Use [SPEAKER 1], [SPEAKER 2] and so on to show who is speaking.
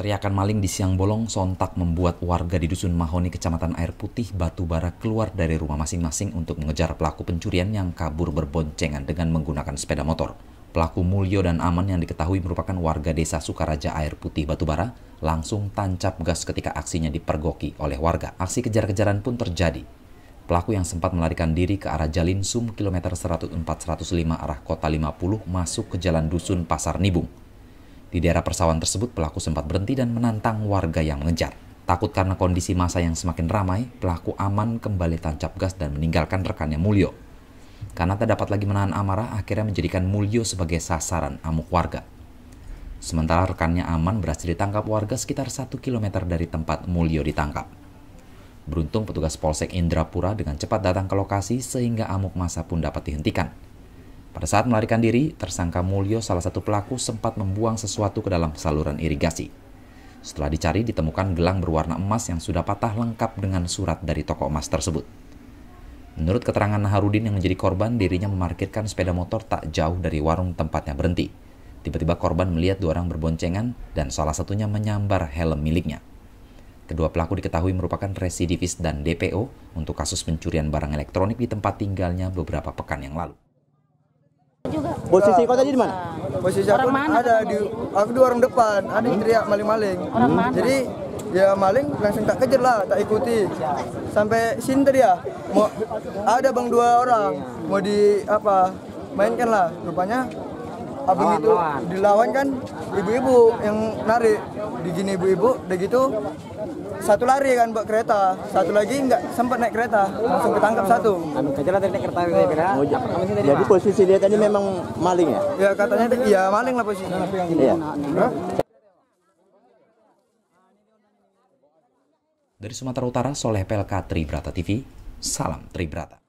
[SPEAKER 1] Teriakan maling di siang bolong sontak membuat warga di Dusun Mahoni, Kecamatan Air Putih, Batubara keluar dari rumah masing-masing untuk mengejar pelaku pencurian yang kabur berboncengan dengan menggunakan sepeda motor. Pelaku Mulyo dan Aman yang diketahui merupakan warga desa Sukaraja Air Putih, Batubara, langsung tancap gas ketika aksinya dipergoki oleh warga. Aksi kejar-kejaran pun terjadi. Pelaku yang sempat melarikan diri ke arah Jalin Sum kilometer 104-105 arah Kota 50 masuk ke Jalan Dusun Pasar Nibung. Di daerah persawahan tersebut, pelaku sempat berhenti dan menantang warga yang mengejar. Takut karena kondisi massa yang semakin ramai, pelaku Aman kembali tancap gas dan meninggalkan rekannya Mulyo. Karena tak dapat lagi menahan amarah, akhirnya menjadikan Mulyo sebagai sasaran amuk warga. Sementara rekannya Aman berhasil ditangkap warga sekitar 1 km dari tempat Mulyo ditangkap. Beruntung petugas Polsek Indrapura dengan cepat datang ke lokasi sehingga amuk massa pun dapat dihentikan. Pada saat melarikan diri, tersangka Mulyo, salah satu pelaku, sempat membuang sesuatu ke dalam saluran irigasi. Setelah dicari, ditemukan gelang berwarna emas yang sudah patah lengkap dengan surat dari toko emas tersebut. Menurut keterangan Naharudin yang menjadi korban, dirinya memarkirkan sepeda motor tak jauh dari warung tempatnya berhenti. Tiba-tiba korban melihat dua orang berboncengan dan salah satunya menyambar helm miliknya. Kedua pelaku diketahui merupakan residivis dan DPO untuk kasus pencurian barang elektronik di tempat tinggalnya beberapa pekan yang lalu.
[SPEAKER 2] Posisi kau tadi di mana?
[SPEAKER 3] Posisi aku ada di warung depan, ada yang teriak maling-maling.
[SPEAKER 4] Orang mana?
[SPEAKER 3] Jadi ya maling langsung tak kejar lah, tak ikuti. Sampai sini tadi ya, mau ada bang 2 orang mau di mainkan lah. Rupanya abang itu dilawan kan ibu-ibu yang narik, digini ibu-ibu, udah gitu satu lari kan buat kereta, satu lagi nggak sempat naik kereta, langsung ketangkap satu.
[SPEAKER 2] Jadi posisi dia tadi memang maling ya?
[SPEAKER 3] Ya katanya iya maling lah posisi.
[SPEAKER 2] Iya.
[SPEAKER 1] Dari Sumatera Utara, Soleh PLK Tribrata TV, salam Tribrata.